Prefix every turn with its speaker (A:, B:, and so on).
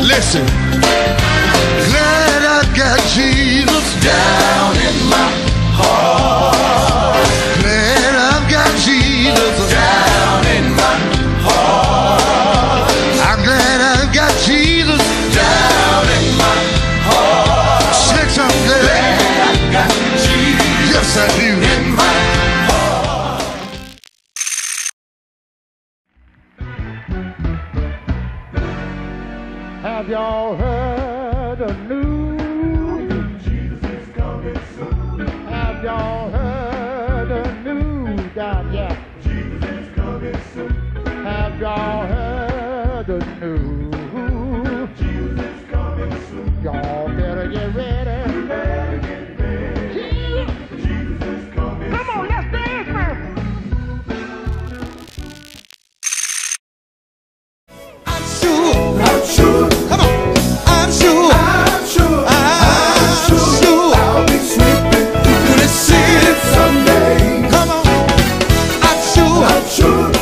A: Listen. Glad I got Jesus down in my heart. Glad I've got Jesus down in my heart. I'm glad I've got Jesus down in my heart. Six, I'm glad I've got Jesus. Yes, I do. In my heart.
B: Have y'all heard the news? Jesus is coming soon. Have y'all heard the news down here? Jesus is coming soon. Have y'all heard the news? Jesus is coming soon. Y'all better get ready. You better get ready. Jesus is coming soon. Come on, let's dance, man.
A: I'm sure. Come on. I'm sure.
C: I'll be sweeping through the city someday.
A: Come on. I'm sure.